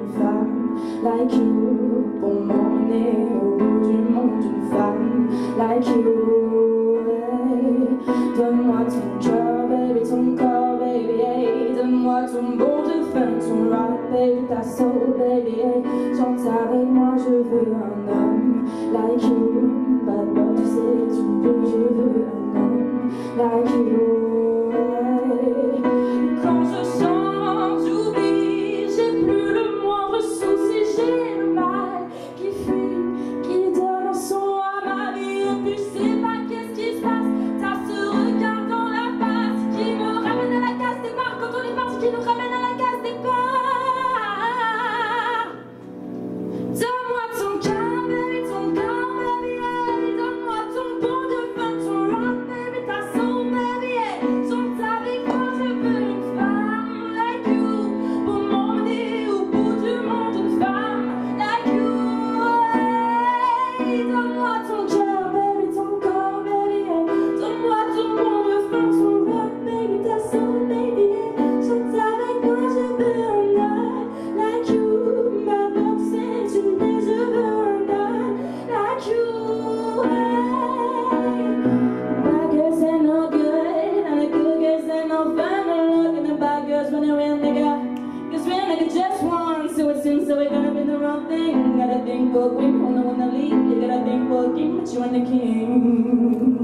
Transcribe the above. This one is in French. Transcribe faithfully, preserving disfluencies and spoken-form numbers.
une femme like you pour m'emmener au bout du monde, une femme like you. Hey. Donne-moi ton cœur, baby, ton corps, baby, hey. Donne-moi ton beau de fun, ton rock, baby, ta soul, baby, hey. Chante avec moi, je veux un homme like you. Bad boy, tu sais, tu peux, je veux un homme like you. Hey. Quand je chante, j'oublie, j'ai plus le moindre souci, j'ai le mal qui fuit, qui donne un son à ma vie. Et puis je sais pas qu'est-ce qui se passe, t'as ce regard dans la face qui me ramène à la case départ. Quand on est parti, qui nous ramène à la case départ. Donne-moi ton cœur, baby, ton corps, baby, hey. Donne-moi ton bon de fun, ton rock, baby, ta soul, baby, hey. Chante avec moi, je veux une femme like you pour m'emmener au bout du monde, une femme like you. Hey. Donne-moi ton cœur, baby, ton corps, baby, hey. Donne-moi ton bon de fun, ton rock, baby, ta soul, baby, hey. Chante avec moi, je veux un homme like you. Ma bonne scène, tu me dis, je veux un homme like you. Hey. Bad girls ain't no good, and the good girls ain't no fun. And look at the bad girls when they're real nigga, cause real nigga just one. So it seems so we're gonna be the wrong thing. Gotta think for a queen, who know when to leave. You gotta think for a king, but you ain't the king.